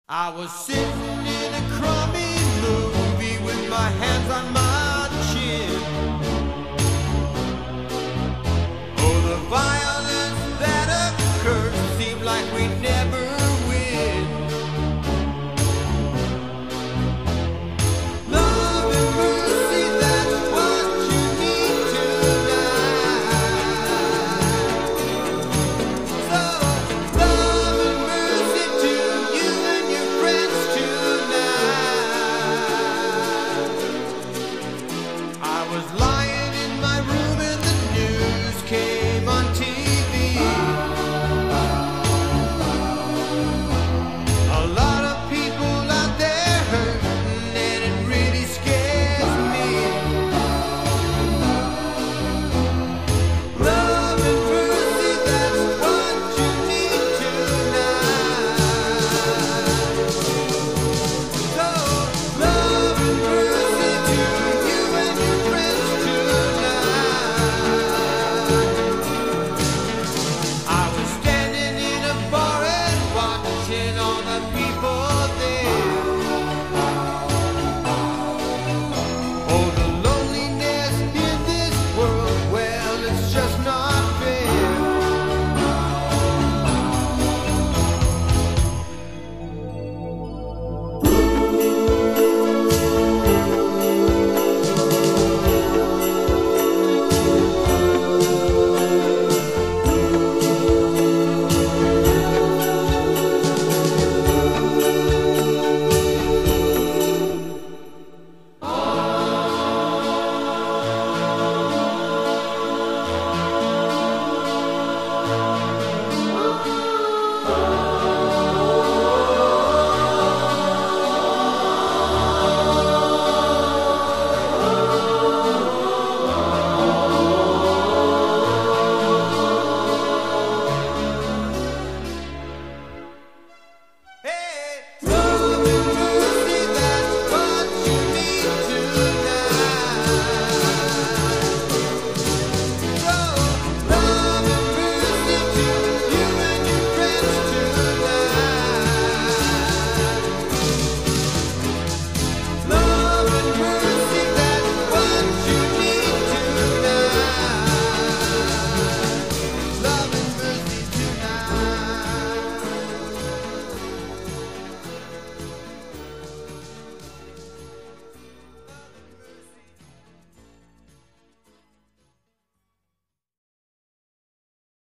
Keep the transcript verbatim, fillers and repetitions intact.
I was sitting in a crummy movie with my hands on my chin. Oh, the violence that occurred seemed like we never win. Love and mercy, that's what you need tonight. So, love and mercy to you and your friends tonight. I was lying in my room and the news came on T V. A lot of people out there hurting and it really scares me. Love and mercy, that's what you need tonight. So, love and mercy to you and your friends tonight. I was standing in a bar and watching all the people